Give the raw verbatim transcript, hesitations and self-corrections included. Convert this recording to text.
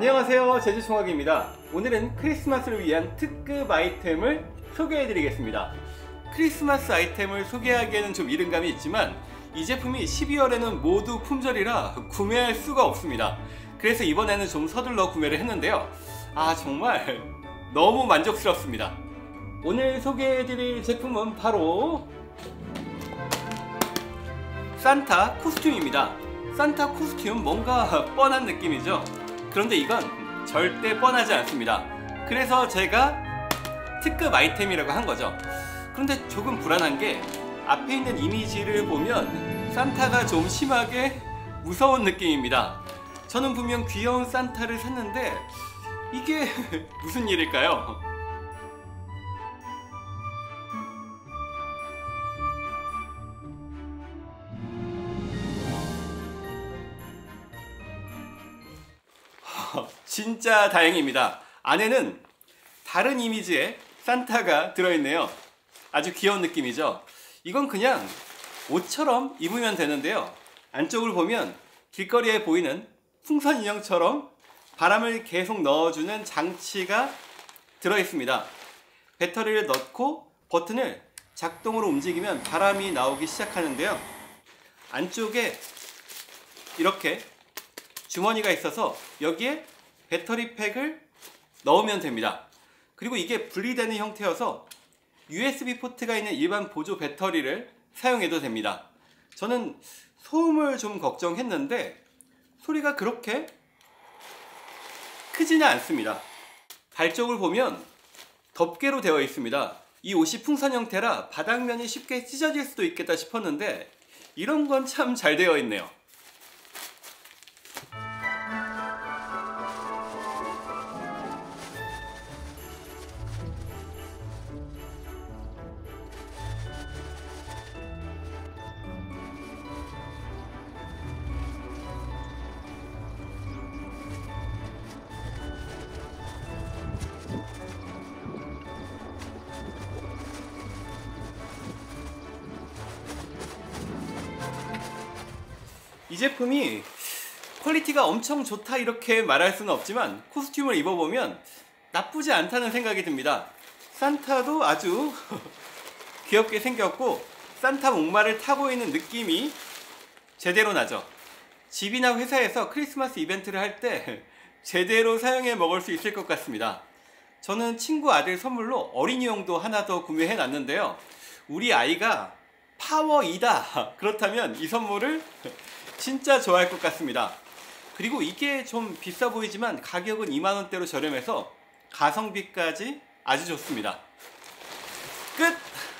안녕하세요, 제주총학입니다. 오늘은 크리스마스를 위한 특급 아이템을 소개해 드리겠습니다. 크리스마스 아이템을 소개하기에는 좀 이른감이 있지만 이 제품이 십이월에는 모두 품절이라 구매할 수가 없습니다. 그래서 이번에는 좀 서둘러 구매를 했는데요, 아 정말 너무 만족스럽습니다. 오늘 소개해 드릴 제품은 바로 산타 코스튬입니다. 산타 코스튬 뭔가 뻔한 느낌이죠. 그런데 이건 절대 뻔하지 않습니다. 그래서 제가 특급 아이템이라고 한 거죠. 그런데 조금 불안한 게 앞에 있는 이미지를 보면 산타가 좀 심하게 무서운 느낌입니다. 저는 분명 귀여운 산타를 샀는데 이게 무슨 일일까요? 진짜 다행입니다. 안에는 다른 이미지의 산타가 들어있네요. 아주 귀여운 느낌이죠. 이건 그냥 옷처럼 입으면 되는데요, 안쪽을 보면 길거리에 보이는 풍선 인형처럼 바람을 계속 넣어주는 장치가 들어있습니다. 배터리를 넣고 버튼을 작동으로 움직이면 바람이 나오기 시작하는데요, 안쪽에 이렇게 주머니가 있어서 여기에 배터리 팩을 넣으면 됩니다. 그리고 이게 분리되는 형태여서 유에스비 포트가 있는 일반 보조 배터리를 사용해도 됩니다. 저는 소음을 좀 걱정했는데 소리가 그렇게 크지는 않습니다. 발 쪽을 보면 덮개로 되어 있습니다. 이 옷이 풍선 형태라 바닥면이 쉽게 찢어질 수도 있겠다 싶었는데 이런 건 참 잘 되어 있네요. 이 제품이 퀄리티가 엄청 좋다 이렇게 말할 수는 없지만 코스튬을 입어보면 나쁘지 않다는 생각이 듭니다. 산타도 아주 귀엽게 생겼고 산타 목마를 타고 있는 느낌이 제대로 나죠. 집이나 회사에서 크리스마스 이벤트를 할 때 제대로 사용해 먹을 수 있을 것 같습니다. 저는 친구 아들 선물로 어린이용도 하나 더 구매해 놨는데요, 우리 아이가 파워이다 그렇다면 이 선물을 진짜 좋아할 것 같습니다. 그리고 이게 좀 비싸 보이지만 가격은 이만 원대로 저렴해서 가성비까지 아주 좋습니다. 끝!